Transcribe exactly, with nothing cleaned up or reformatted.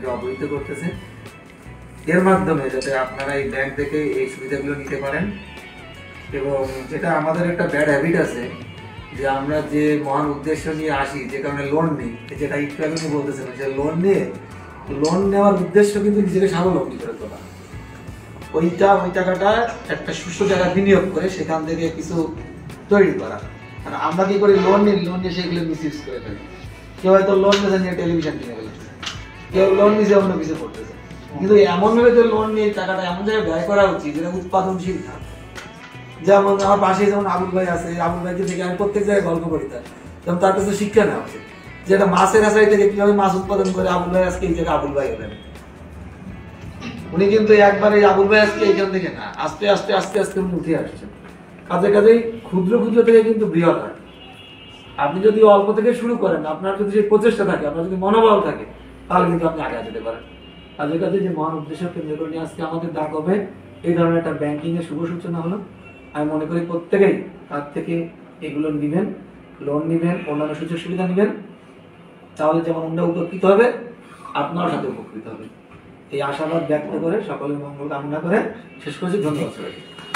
আপনাদেরকে অবহিত করতেছে, এর মাধ্যমে যাতে আপনারা এই ব্যাংক থেকে এই সুবিধাগুলো নিতে পারেন। এবং যেটা আমাদের একটা ব্যাড হ্যাবিট আছে যে আমরা যে মহান উদ্দেশ্য নিয়ে আসি, যে কারণে লোন নিই, যেটা একটু আগে বলতেছেন, যে লোন নিয়ে লোন নেওয়ার উদ্দেশ্য কিন্তু নিজেকে স্বাবলম্বী করে তোলা, ওইটা ওই টাকাটা একটা সুস্থ জায়গায় বিনিয়োগ করে সেখান থেকে কিছু তৈরি করা। আর আমরা কি করি, লোন নিই, লোন নিয়ে সেগুলো মিস ইউজ করে ফেলি। কেউ হয়তো লোন নিয়ে নিয়ে টেলিভিশন কিনে ফেলেছে, কেউ লোন নিয়ে অন্য কিছু করতেছে। কিন্তু এমনভাবে যে লোন নিয়ে টাকাটা এমন জায়গায় ব্যয় করা উচিত যেটা উৎপাদনশীল থাকে। যেমন আমার পাশে যেমন আবুল ভাই আছে, আবুল ভাইকে থেকে আমি প্রত্যেক জায়গায় গল্প করি, তার যেমন তার কাছে শিক্ষা নেওয়া উচিত, যেটা মাছের আশাই থেকে কিভাবে মাছ উৎপাদন করে আবুল ভাই আজকে এই জায়গায় আবুল ভাই হলেন। উনি কিন্তু একবার এই আবুল ভাই আজকে এইখান থেকে না, আস্তে আস্তে আস্তে আস্তে উনি উঠে আসছেন। কাজে কাজেই ক্ষুদ্র ক্ষুদ্র থেকে কিন্তু বৃহৎ হয়। আপনি যদি অল্প থেকে শুরু করেন, আপনার যদি সেই প্রচেষ্টা থাকে, আপনার যদি মনোবল থাকে, তাহলে কিন্তু আপনি আগে যেতে পারেন। কাজে কাজে যে মহান উদ্দেশ্য কেন্দ্র করে নিয়ে আজকে আমাদের ডাকবে এই ধরনের একটা ব্যাংকিং এর শুভ সূচনা হলো। আমি মনে করি প্রত্যেকেই তার থেকে এগুলো নেবেন, লোন নেবেন, অন্যান্য সুযোগ সুবিধা নেবেন, তাহলে যেমন অন্য উপকৃত হবে, আপনার সাথে উপকৃত হবে। এই আশাবাদ ব্যক্ত করে সকলের মঙ্গল কামনা করে শেষ করছি। ধন্যবাদ সবাইকে।